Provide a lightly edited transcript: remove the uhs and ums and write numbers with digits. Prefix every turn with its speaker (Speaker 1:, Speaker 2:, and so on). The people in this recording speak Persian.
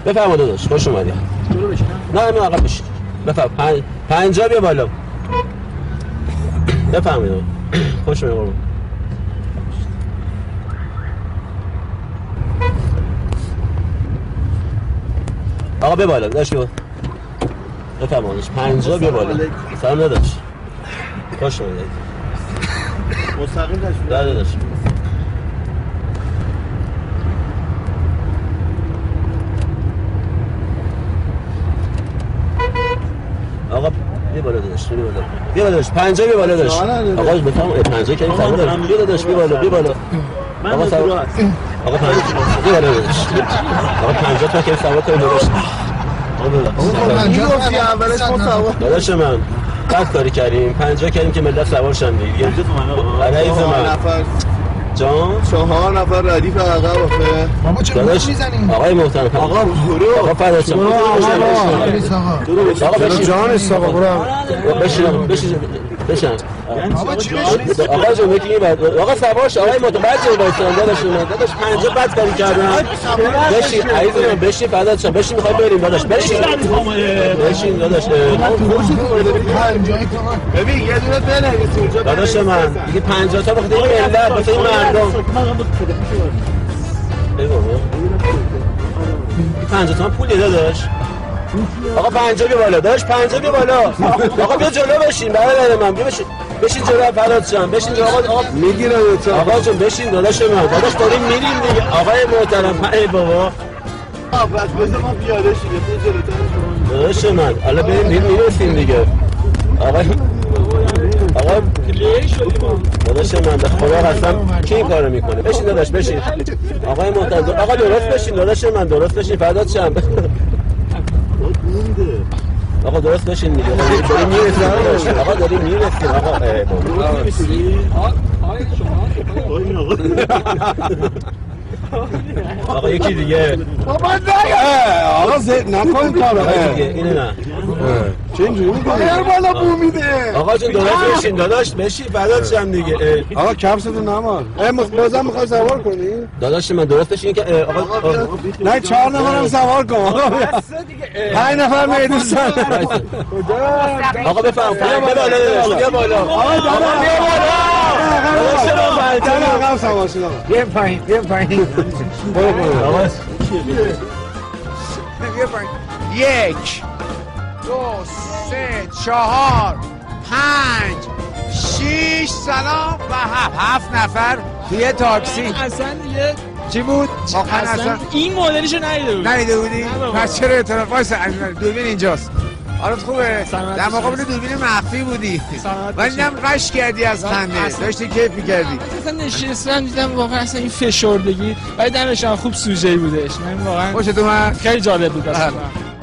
Speaker 1: بفرما داداش خوش اومدی.
Speaker 2: جلو بشینم؟
Speaker 1: نه همین عقب بشین. بفرما 50 بیا بالا. بفرمایید. خوش اومدید. آقا بیا بالا داداش بیا. بفرمایید 50 بیا بالا. سلام داداش. خوش اومدید.
Speaker 3: مستقیم تشریف
Speaker 1: داداش. آقا بیا بالا داداش بیا بالا. بیا داداش 50 بیا بالا داداش. آقا بفرما 50 که سلام داداش. بیا داداش بیا بالا بیا بالا. آقا سلام. آقا 50 بیا بالا داداش. آقا 50 تا که سوار کنید داداش. داداش من بعد کاری کردیم 50 کردیم که ملت سوار شن دیگه. عزیز من جان
Speaker 3: 4 نفر ردیف عقب آخه
Speaker 4: بابا چه میزنیم
Speaker 1: آقای محترم
Speaker 3: آقا برو
Speaker 1: آقا فدات شم آقا بشین
Speaker 4: جان است آقا برو
Speaker 1: بشین آقا جون یکی بعد آقا سوار شو آقای متوجه وایسان داداش 50 بعد کاری کردم بشین عزیز من بشین فدات شم بشین میخوای بریم داداش بشین داداش
Speaker 3: ببین یه دونه بنویس اونجا
Speaker 1: داداش من دیگه 50 تا بخاطر این ملت واسه این مردم بگو 50 تا پول داداش آقا 50 بیا بالا داداش 50 بیا بالا آقا بیا جلو بشین برادر من بیا بشین جلو فدات شم بشین جلو آقا
Speaker 3: میگیره تو
Speaker 1: آقا جون بشین داداش من داداش داریم میریم دیگه آقای محترم ای بابا
Speaker 3: بس بذار ما پیاده شیم تو جلوتر
Speaker 1: داداش من حالا بریم میرسیم دیگه آقا کلی شدیم داداش من به خدا قسم کی این کارو میکنه بشین داداش بشین آقای محترم آقا درست بشین داداش من درست بشین فدات شم آقا درست بشین دیگه داریم میرسیم آقا داریم میرسیم آقا آقا یکی دیگه
Speaker 3: بابا آقا نکن کارو
Speaker 1: اینه نه
Speaker 3: چه اینجوری میکنی؟ بالا بو میده
Speaker 1: آقا جون درست بشین داداش بشین فدات شم دیگه
Speaker 3: آقا کپستو نمال بازم میخوای سوار کنی؟
Speaker 1: داداش من درست بشین که آقا
Speaker 3: نه 4 نفرم سوار کن آقا 5 نفر میدون
Speaker 1: آقا بفهم بیا بالا آقا بیا
Speaker 3: بالا سوار شد
Speaker 4: بیا پایین
Speaker 3: برو
Speaker 1: آقا
Speaker 4: بیا پایین 1 2 3 4 5 6 سلام و 7 نفر توی تاکسی
Speaker 2: اصلا دیگه
Speaker 4: چی بود؟
Speaker 2: اصلا این مدلشو
Speaker 4: ندیده بودی؟ پس چرا اعتراف وایسا دوربین اینجاست حالت خوبه؟ در مقابل دوربین مخفی بودی ولی دیدم قش کردی از خنده داشتی کیف می‌کردی
Speaker 2: اصلا نشستم دیدم واقعا اصلا این فشردگی ولی دمش خوب سوژه‌ای بودش من واقعا
Speaker 4: خوشت اومد؟
Speaker 2: خیلی جالب بود اصلا